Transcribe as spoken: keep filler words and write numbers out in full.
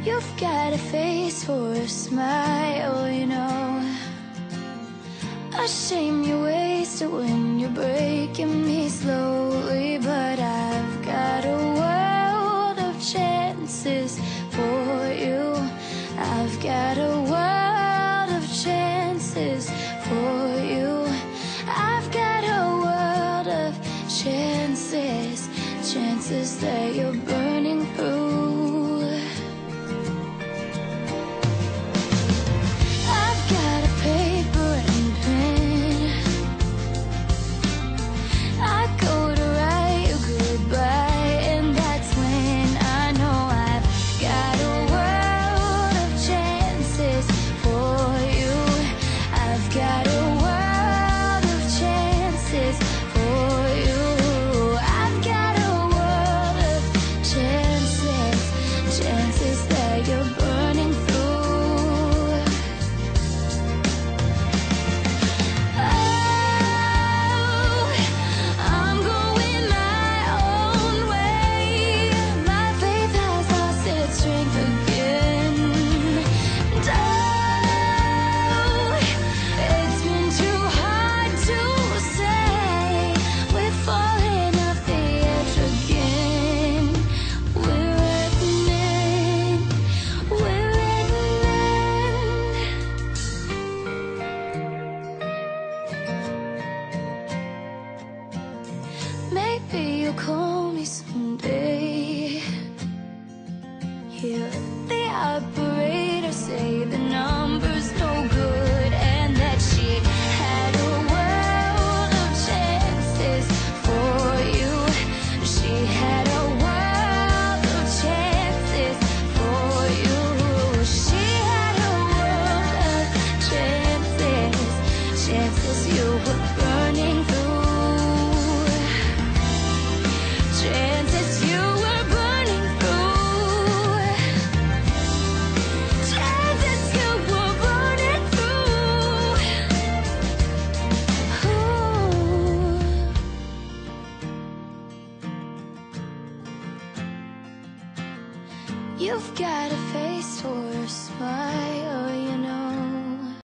You've got a face for a smile, you know. A shame you waste it when you're breaking me slowly. But I've got a world of chances for you. I've got a world of chances for you. I've got a world of chances, chances that you're burning through. Maybe you'll call me someday. Hear the operator say the number's no good, and that she had a world of chances for you. She had a world of chances for you. She had a world of chances, chances you were burning through. Chances you were burning through. Chances you were burning through. Ooh. You've got a face for a smile.